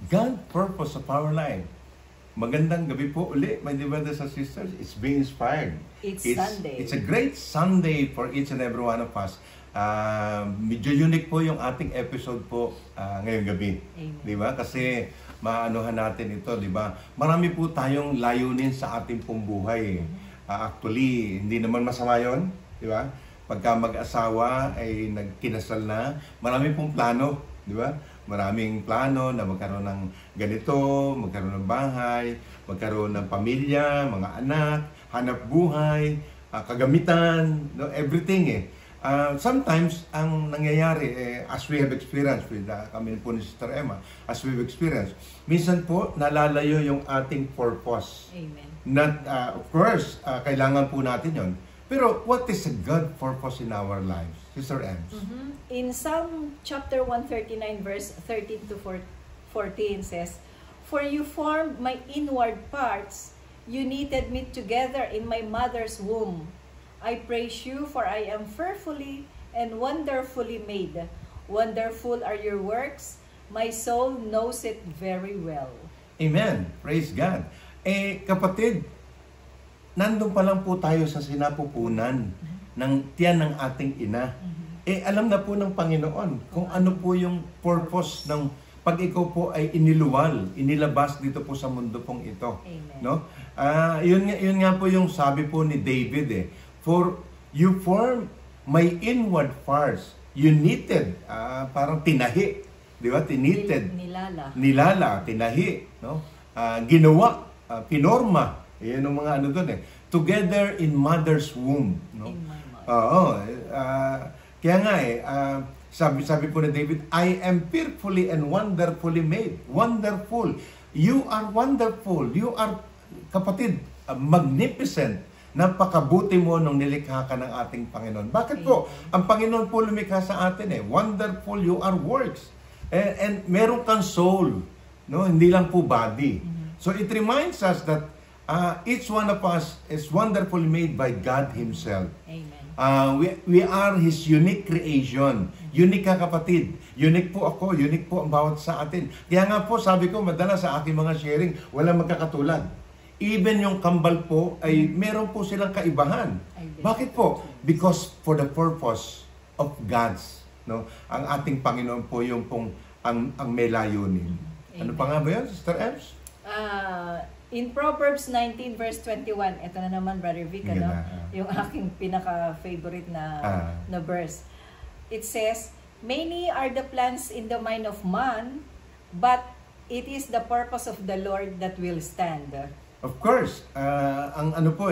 God's purpose of our life. Magandang gabi po uli, my dear brothers and sisters. It's being inspired. It's Sunday. It's a great Sunday for each and every one of us. Medyo unique po yung ating episode po ngayong gabi. Amen. Di ba? Kasi maanuhan natin ito, di ba? Marami po tayong layunin sa ating pong buhay. Actually, hindi naman masama yun, di ba? Pagka mag-asawa ay nagkinasal na, marami pong plano, di ba? Maraming plano na magkaroon ng ganito, magkaroon ng bahay, magkaroon ng pamilya, mga anak, hanap buhay, kagamitan, no, everything sometimes ang nangyayari as we have experienced with kami po ni Sister Emma, as we've experienced, minsan po nalalayo yung ating purpose. Amen. Not, of course, kailangan po natin yon. Pero what is a God purpose in our lives? Sister Ems? In Psalm chapter 139 verse 13 to 14 says, "For you formed my inward parts, you knitted me together in my mother's womb. I praise you, for I am fearfully and wonderfully made. Wonderful are your works, my soul knows it very well." Amen. Praise God. Kapatid, nandun pa lang po tayo sa sinapupunan ng tiyan ng ating ina. Alam na po ng Panginoon kung ano po yung purpose ng pag ikaw po ay iniluwal, inilabas dito po sa mundo pong ito. Amen. No? Yun nga po yung sabi po ni David "For you form my inward parts, you knitted," parang tinahi, di ba? Tinited. Nilala, tinahi, no? Ginawa, pinorma. Yan ang mga ano doon together in mother's womb, no? In my mother. Kaya nga sabi po ni David, "I am fearfully and wonderfully made." Wonderful. You are wonderful. You are, kapatid, magnificent. Napakabuti mo nung nilikha ka ng ating Panginoon. Bakit po? Ang Panginoon po lumikha sa atin Wonderful you are works. And meron kang soul, no? Hindi lang po body. So it reminds us that each one of us is wonderfully made by God Himself. Amen. We are His unique creation. Unique ka, kapatid. Unique po ako. Unique po ang bawat sa atin. Kaya nga po, sabi ko, madalas sa aking mga sharing, walang magkakatulad. Even yung kambal po, ay meron po silang kaibahan. Bakit po? Because for the purpose of God's. No? Ang ating Panginoon po yung pong ang may layunin. Ano pa nga ba yun, Sister Ems? In Proverbs 19 verse 21, ito na naman, Brother Vic, yung aking pinaka-favorite na verse. It says, "Many are the plans in the mind of man, but it is the purpose of the Lord that will stand." Of course, ang ano po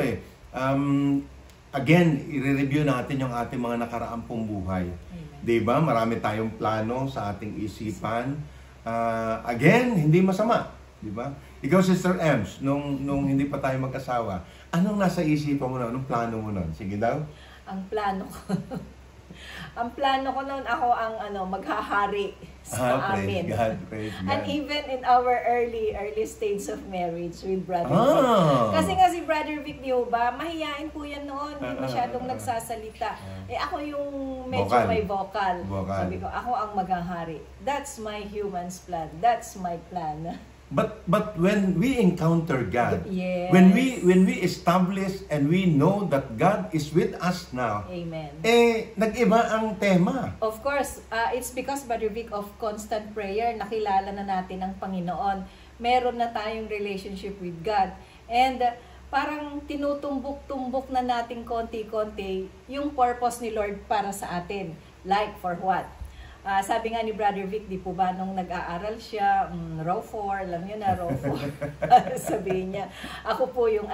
again, i-review natin yung ating mga nakaraang pong buhay. Diba? Marami tayong plano sa ating isipan. Again, hindi masama. Diba? Ikaw, Sister Ems, nung hindi pa tayo magkasawa, anong nasa isipan mo na? Anong plano mo nun? Sige daw. Ang plano ko, ang plano ko noon, ako ang maghahari sa amin. Praise God. And even in our early stage of marriage with Brother Vic. Kasi nga si Brother Vic, di ba, mahihain po yan noon, hindi masyadong nagsasalita. Ako yung medyo may vocal. Sabi ko, ako ang maghahari. That's my human's plan. That's my plan. But when we encounter God, yes, when we establish and we know that God is with us now, amen. Nag-iba ang tema. Of course, it's because, Brother Vic, of constant prayer, nakilala na natin ang Panginoon. Meron na tayong relationship with God. And parang tinutumbok-tumbok na natin konti-konti yung purpose ni Lord para sa atin. Like for what? Sabi nga ni Brother Vic, di po ba, nung nag-aaral siya, Raw 4, alam niyo na, Raw 4, sabihin niya, ako po yung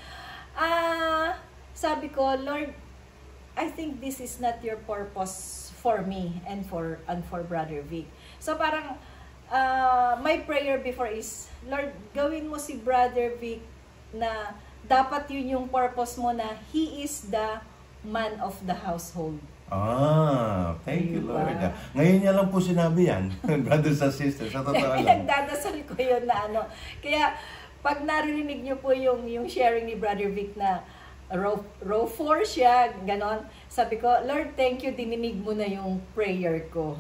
sabi ko, "Lord, I think this is not your purpose for me and for Brother Vic." So parang, my prayer before is, "Lord, gawin mo si Brother Vic na dapat yun yung purpose mo, na he is the man of the household." Thank you, Lord. Ngayon niya lang po sinabi yan, brothers and sisters, sa totoo lang. Pinagdadasal ko yun na Kaya, pag naririnig niyo po yung sharing ni Brother Vic na row 4 siya, ganon. Sabi ko, Lord, thank you, dininig mo na yung prayer ko.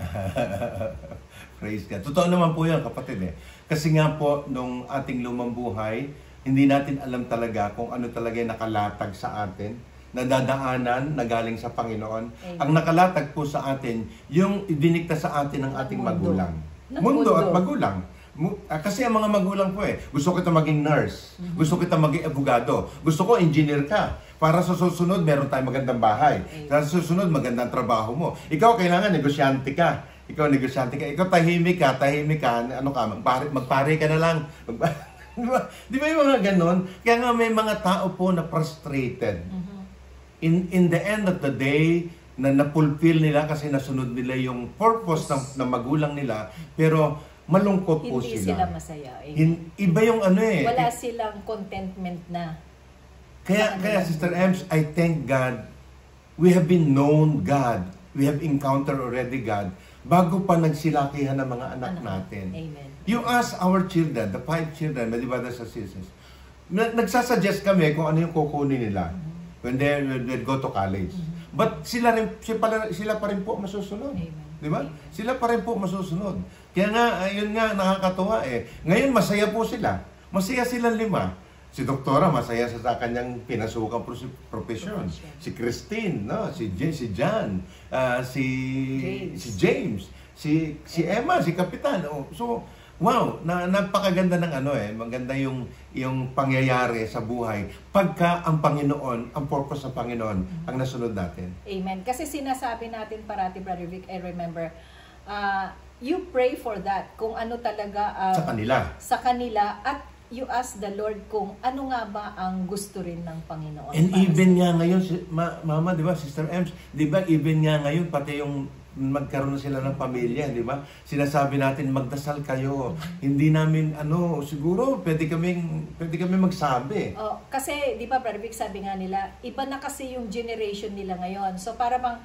Praise God. Totoo naman po yan, kapatid eh. Kasi nga po, nung ating lumang buhay, hindi natin alam talaga kung ano talaga yung nakalatag sa atin, nadadaanan na galing sa Panginoon. Amen. Ang nakalatag po sa atin, yung dinikta sa atin ng ating magulang. Mundo at magulang. Kasi ang mga magulang po gusto kita maging nurse, gusto kita maging abogado, gusto ko engineer ka. Para sa susunod, meron tayong magandang bahay. Sa susunod, magandang trabaho mo. Ikaw, kailangan negosyante ka. Ikaw, tahimik ka, ano ka, magpare ka na lang. Di ba yung mga ganon? Kaya nga may mga tao po na frustrated. In the end of the day, na napulfill nila kasi nasunod nila yung purpose ng magulang nila, pero malungkot po sila. Hindi sila masaya. Iba yung ano wala silang contentment na. Kaya Sister Ems, I thank God, we have been known God, we have encountered already God, bago pa nagsilakihan ng mga anak natin. Amen. You ask our children, the 5 children, my brothers and sisters, nagsasuggest kami kung ano yung kukunin nila when they go to college. But sila pa rin po masusunod. Di ba? Sila pa rin po masusunod. Kaya nga, ayun nga, nakakatuwa Ngayon, masaya po sila. Masaya silang 5. Si Doktora, masaya sa kanyang pinasukang profesyon. Si Christine, no? Si John, si James, si Emma, si Kapitan. So, wow, napakaganda ng maganda yung pangyayari sa buhay pagka ang Panginoon, ang purpose ng Panginoon ang nasunod natin. Amen. Kasi sinasabi natin parati, Brother Vic, I remember, you pray for that, kung ano talaga sa kanila at you ask the Lord kung ano nga ba ang gusto rin ng Panginoon. And even nga ngayon, Mama, di ba, Sister Ems, di ba, even nga ngayon, pati yung magkaroon na sila ng pamilya, di ba? Sinasabi natin, magdasal kayo. Hindi namin, siguro, pwede kami magsabi. Kasi, di ba, Brother Vic, sabi nga nila, iba na kasi yung generation nila ngayon. So, para bang,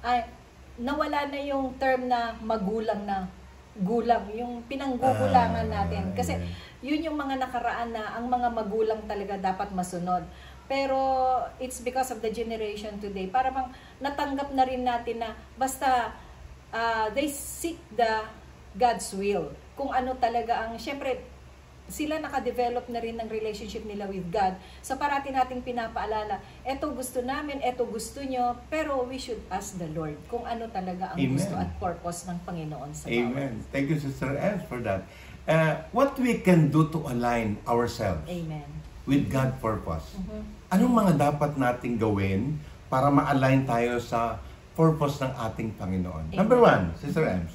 nawala na yung term na magulang na gulang, yung pinanggugulangan natin. Kasi, yun yung mga nakaraan na ang mga magulang talaga dapat masunod. Pero it's because of the generation today. Para bang natanggap na rin natin na basta they seek the God's will. Kung ano talaga ang, syempre, sila nakadevelop na rin ng relationship nila with God. So parati nating pinapaalala, eto gusto namin, eto gusto nyo, pero we should ask the Lord kung ano talaga ang gusto at purpose ng Panginoon sa bawat. Amen. Thank you, Sister Anne, for that. What we can do to align ourselves with God's purpose. Anong mga dapat nating gawin para ma-align tayo sa purpose ng ating Panginoon? Number 1, Sister Ems.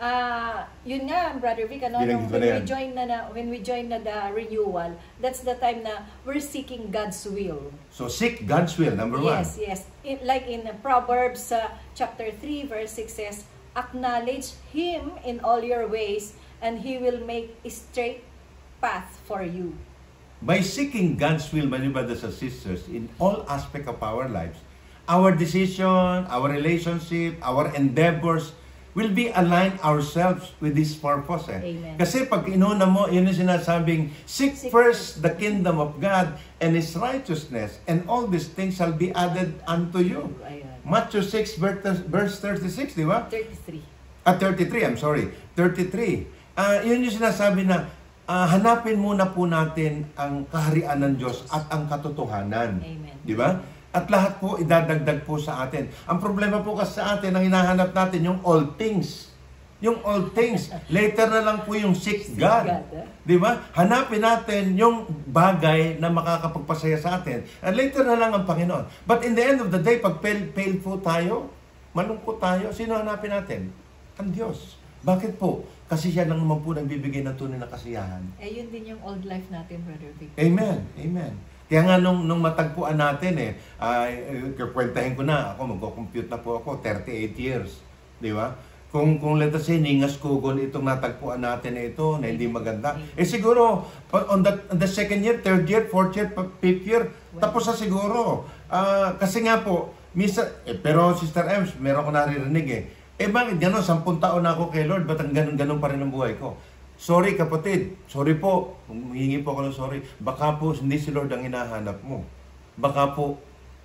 Yun nga, Brother Vic, when we join na the renewal, that's the time na we're seeking God's will. So seek God's will, number 1. Yes. Like in Proverbs chapter 3, verse 6 says, acknowledge Him in all your ways, and He will make a straight path for you. By seeking God's will, my brothers and sisters, in all aspects of our lives, our decision, our relationship, our endeavors, will be aligned ourselves with this purpose. Amen. Kasi pag inuna mo, yun yung sinasabing, seek first the kingdom of God and His righteousness, and all these things shall be added unto you. Matthew 6, verse 36, di ba? 33. 33, I'm sorry. 33. Yun yung sinasabi na, hanapin muna po natin ang kaharian ng Diyos at ang katotohanan. Amen. Di ba? At lahat po idadagdag po sa atin. Ang problema po kasi sa atin, ang hinahanap natin yung all things. Yung all things. Later na lang po yung seek God. Di ba? Hanapin natin yung bagay na makakapagpasaya sa atin. And later na lang ang Panginoon. But in the end of the day, pag fail po tayo, malungkot tayo, sino hanapin natin? Ang Diyos. Bakit po? Kasi siya lang naman po nagbibigay ng tunay na kasiyahan. Yun din yung old life natin, Brother Vic. Amen. Amen. Kaya nga nung matagpuan natin kwentahin ko na, ako magko-compute na po ako, 38 years. Di ba? Kung let us say, ningas kugon itong natagpuan natin na ito, na hindi maganda. Siguro, on the second year, third year, fourth year, fifth year, tapos na siguro. Kasi nga po, pero Sister Ems, meron ko naririnig bakit gano'n? 10 taon na ako kay Lord, ba't ang ganun pa rin ang buhay ko? Sorry kapatid, sorry po, humingi po ako ng sorry. Baka po hindi si Lord ang hinahanap mo. Baka po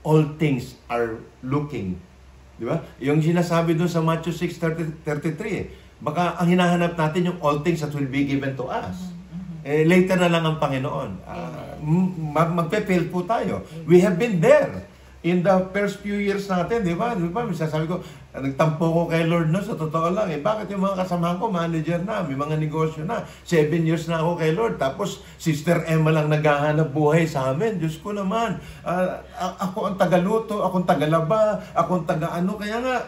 all things are looking. Di ba? Yung sinasabi doon sa Matthew 6:33, baka ang hinahanap natin yung all things that will be given to us. Later na lang ang Panginoon. Magpe-fail po tayo. We have been there in the first few years natin, di ba? Sasabi ko, nagtampo ko kay Lord no, sa totoo lang. Bakit yung mga kasamahan ko, manager na, may mga negosyo na. 7 years na ako kay Lord. Tapos, Sister Emma lang naghahanap buhay sa amin. Diyos ko naman. Ako ang tagaluto, ako ang tagalaba, ako ang taga-ano. Kaya nga,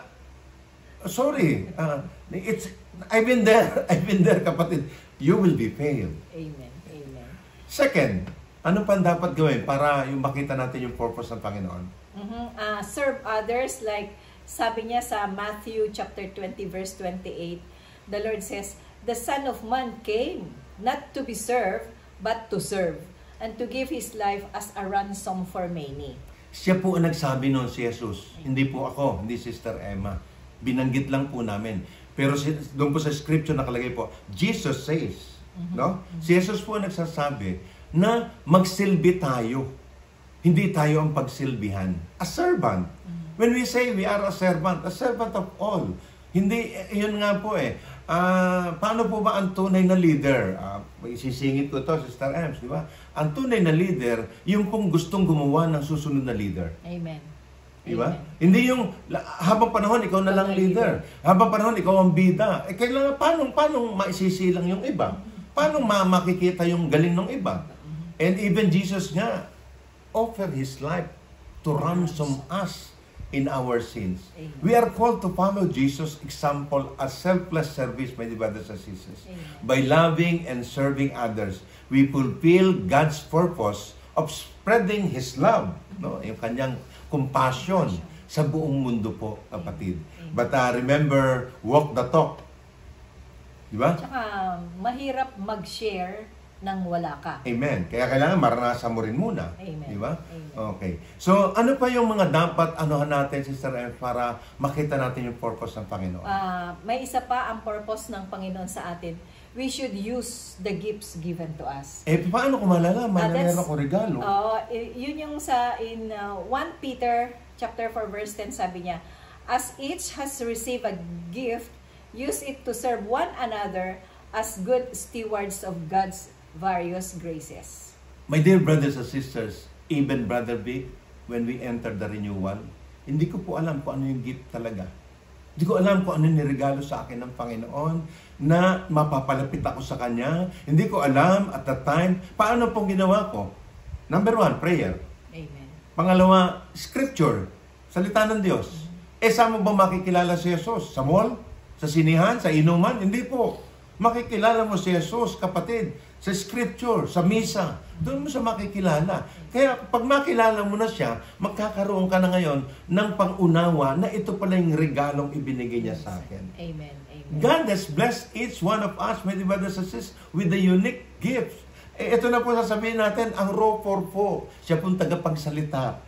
sorry. I've been there, kapatid. You will be failed. Amen. Amen. Second, ano pa dapat gawin para yung makita natin yung purpose ng Panginoon? Serve others, like sabi niya sa Matthew chapter 20 verse 28, the Lord says, the Son of Man came not to be served, but to serve, and to give His life as a ransom for many. Siya po ang nagsabi noon, si Jesus. Hindi po ako, hindi Sister Emma. Binanggit lang po namin. Pero doon po sa scripture nakalagay po, Jesus says, no? Si Jesus po nagsasabi na magsilbi tayo. Hindi tayo ang pagsilbihan. A servant. When we say we are a servant of all. Hindi, yun nga po paano po ba ang tunay na leader? Isisingit ko to, Sister Ems, di ba? Ang tunay na leader, yung pong gustong gumawa ng susunod na leader. Amen. Diba? Hindi yung habang panahon ikaw na lang leader. Habang panahon ikaw ang bida. Kailangan paano maisisilang yung iba? Paano makikita yung galing ng iba? And even Jesus nga offered His life to ransom us in our sins. We are called to follow Jesus' example as selfless service, my brothers and sisters. By loving and serving others, we fulfill God's purpose of spreading His love, no? Yung kanyang compassion sa buong mundo po, kapatid. But remember, walk the talk. Di ba? Tsaka, mahirap mag-share nang wala ka. Amen. Kaya kailangan maranasan mo rin muna. Amen. Di ba? Amen. Okay. So, ano pa yung mga dapat anuhan natin, Sister Em, para makita natin yung purpose ng Panginoon? May isa pa ang purpose ng Panginoon sa atin. We should use the gifts given to us. Paano ko malalaman na meron akong regalo? Yun yung in 1 Peter chapter 4 verse 10, sabi niya, as each has received a gift, use it to serve one another as good stewards of God's various graces. My dear brothers and sisters, even Brother Vic, when we enter the renewal, hindi ko po alam kung ano yung gift talaga. Hindi ko alam kung ano niregalo sa akin ng Panginoon na mapapalapit ako sa Kanya. Hindi ko alam at that time, paano pong ginawa ko? Number 1, prayer. Amen. Pangalawa, scripture. Salita ng Diyos. Saan mo ba makikilala si Jesus? Sa mall? Sa sinihan? Sa inuman? Hindi po. Makikilala mo si Jesus, kapatid, sa scripture, sa misa. Doon mo siya makikilala. Kaya pag makilala mo na siya, magkakaroon ka na ngayon ng pangunawa na ito pala yung regalong ibinigay niya sa akin. Amen. Amen. God has blessed each one of us, my brothers and sisters, with the unique gifts. Ito na po sasabihin natin, ang raw po. Siya pong tagapagsalita.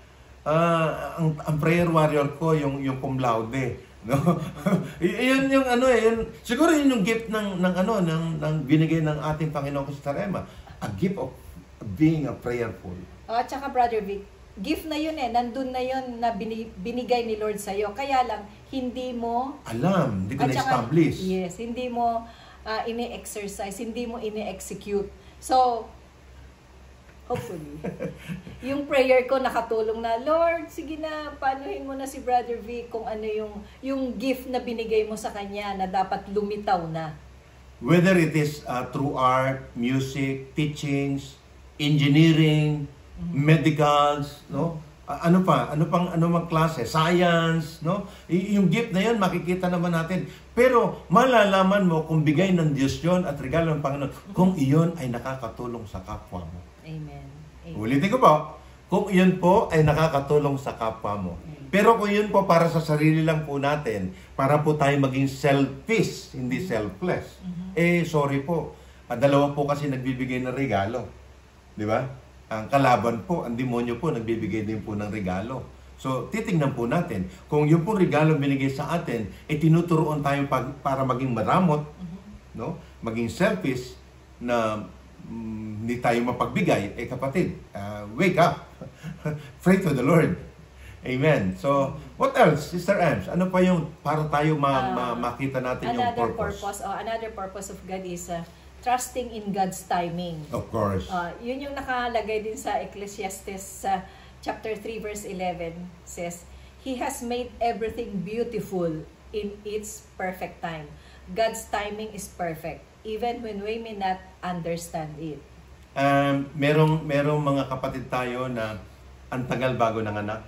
Ang prayer warrior ko, yung cum laude. No? Yun yung siguro yun yung gift ng binigay ng ating Panginoon Sister Emma, a gift of being a prayerful. At saka Brother Vic, gift na yun nandun na yun na binigay ni Lord sa'yo. Kaya lang, hindi mo alam, hindi ko na-establish. Yes, hindi mo ini-exercise, hindi mo ini-execute. So, hopefully, yung prayer ko nakatulong na, Lord, sige na, paanuhin mo na si Brother Vic kung ano yung gift na binigay mo sa kanya na dapat lumitaw na. Whether it is through art, music, teachings, engineering, medicals, no? Ano pang klase, science, no? Yung gift na 'yon makikita naman natin. Pero malalaman mo kung bigay ng Diyos 'yon at regalo ng Panginoon kung iyon ay nakakatulong sa kapwa mo. Amen. Amen. Ulitin ko po, kung iyon po ay nakakatulong sa kapwa mo. Pero kung yun po para sa sarili lang po natin, para po tayo maging selfish, hindi selfless. Sorry po. Dalawa po kasi nagbibigay ng regalo. Di ba? Ang kalaban po, ang demonyo po, nagbibigay din po ng regalo. So, titingnan po natin. Kung yung po regalo binigay sa atin, tinuturoon tayo para maging maramot, no? Maging selfish, na hindi tayo mapagbigay. Kapatid, wake up. Pray to the Lord. Amen. So, what else, Sister Ems? Ano pa yung para tayo makita natin yung purpose? Another purpose of God is trusting in God's timing. Of course. Yun yung nakalagay din sa Ecclesiastes chapter 3 verse 11 says, He has made everything beautiful in its perfect time. God's timing is perfect, even when we may not understand it. Merong mga kapatid tayo na ang tagal bago nanganak.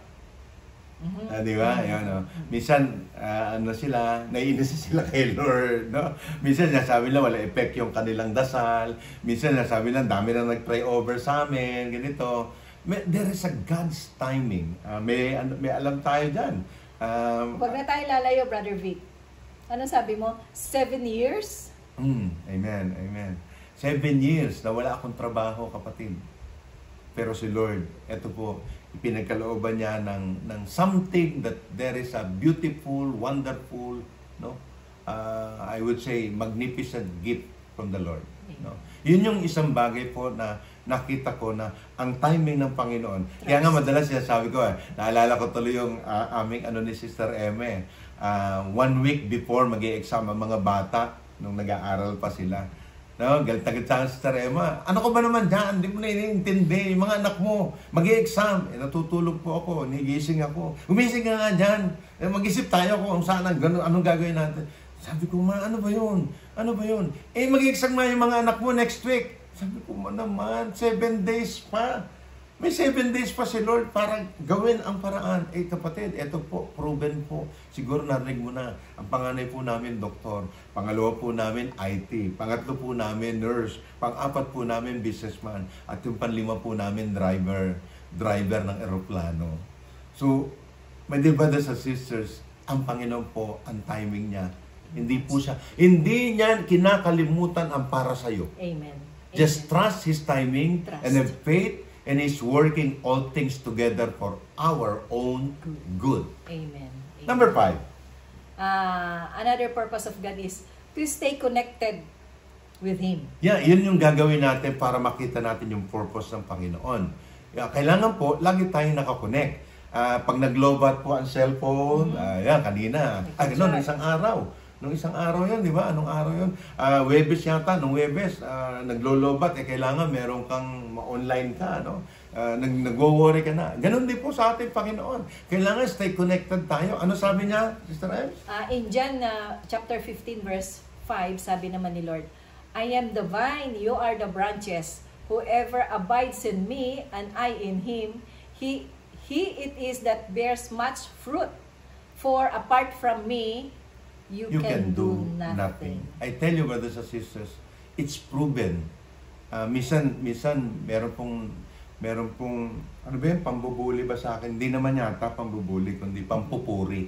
Di ba? Ayan, minsan, sila, naiinis sila kay Lord. No? Minsan, nasabi lang, wala effect yung kanilang dasal. Minsan, nasabi lang, dami na nag-pray over sa amin, ganito. There is a God's timing. May alam tayo dyan. Huwag na tayo lalayo, Brother Vic. Ano sabi mo? 7 years? Amen, amen. 7 years na wala akong trabaho, kapatid. Pero si Lord, eto po, ipinagkalooban niya ng something that there is a beautiful, wonderful, no? I would say, magnificent gift from the Lord. No? Yun yung isang bagay po na nakita ko na ang timing ng Panginoon. Kaya nga madalas sinasabi ko, naalala ko tuloy yung aming ni Sister Eme. 1 week before mag-i-exam ang mga bata nung nag-aaral pa sila. No, galit-galit sa Sister Emma. Ano ko ba naman dyan? Hindi mo na iniintindi. Yung mga anak mo, mag-i-exam. Natutulog po ako. Nigising ako. Umising ka nga dyan. Mag-isip tayo kung saan, anong gagawin natin. Sabi ko, ano ba yun? Ano ba yun? Mag-i-exam na yung mga anak mo next week. Sabi ko, naman, 7 days pa. May 7 days pa si Lord para gawin ang paraan. Kapatid, eto po, proven po. Siguro narinig mo na. Ang panganay po namin, doktor. Pangalawa po namin, IT. Pangatlo po namin, nurse. Pang-apat po namin, businessman. At yung panlima po namin, driver ng eroplano. So, my dear brothers and sisters, ang Panginoon po, ang timing niya. Hindi niya kinakalimutan ang para sa'yo. Amen. Just trust His timing and have faith, and He's working all things together for our own good. Amen. Number 5. Another purpose of God is to stay connected with Him. Yeah, yun yung gagawin natin para makita natin yung purpose ng Panginoon. Kailangan po, lagi tayong nakakonect. Pag nag-lobat po ang cellphone, kanina. Nung isang araw yun, di ba? Anong araw yun? Webes yata, nung Webes, naglo-lobat, kailangan meron kang ma-online ka, no? Nag-worry ka na. Ganon din po sa ating Panginoon. Kailangan stay connected tayo. Ano sabi niya, Sister Ems? In John chapter 15 verse 5, sabi naman ni Lord, I am the vine, you are the branches. Whoever abides in me and I in him, he it is that bears much fruit. For apart from me, you can do nothing. I tell you, brothers and sisters, it's proven. Minsan meron pong ano ba yan, pambubuli ba sa akin? Hindi naman yata pambubuli, kundi pampupuri.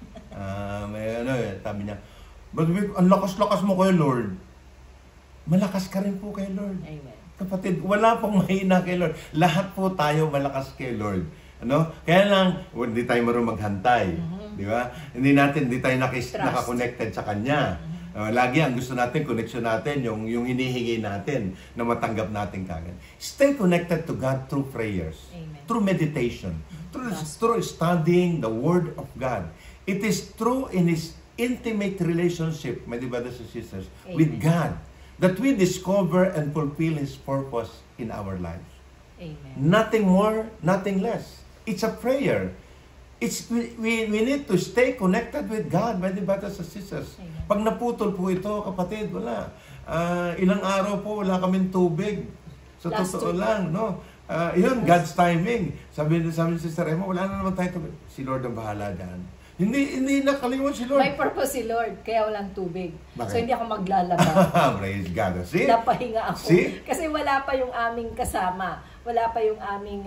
Sabi niya, but ang lakas-lakas mo kay Lord. Malakas ka rin po kay Lord. Amen. Kapatid, wala pong mahina kay Lord. Lahat po tayo malakas kay Lord. Ano? Kaya lang, hindi tayo marunong maghantay. Di ba? Hindi tayo naka-connected sa Kanya. Lagi ang gusto natin, connection natin, yung hinihingi natin na matanggap natin kagad. Stay connected to God through prayers, Amen. Through meditation, through studying the Word of God. It is through in His intimate relationship, my dear brothers and sisters, Amen. with God, that we discover and fulfill His purpose in our lives. Amen. Nothing more, nothing less. It's a prayer. We need to stay connected with God, my dear brothers and sisters. Amen. Pag naputol po ito, kapatid, wala. Ilang araw po, wala kaming tubig. Sa totoo lang, no? Yun, God's timing. Sabi ni Sister Emma, wala na naman tayo tubig. Si Lord ang bahala dyan. Hindi nakalimutan si Lord. May purpose si Lord, kaya walang tubig. Bakit? So hindi ako maglalaba. Praise God. See? Napahinga ako. See? Kasi wala pa yung aming kasama. Wala pa yung aming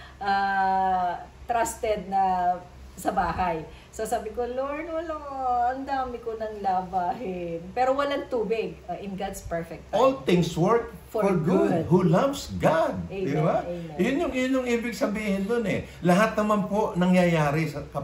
trusted na sa bahay. So sabi ko, Lord, wala, ang dami ko nang labahin. Pero walang tubig in God's perfect time. All things work for good. Who loves God. Amen, Di ba? amen. Yun yung ibig sabihin dun eh. Lahat naman po nangyayari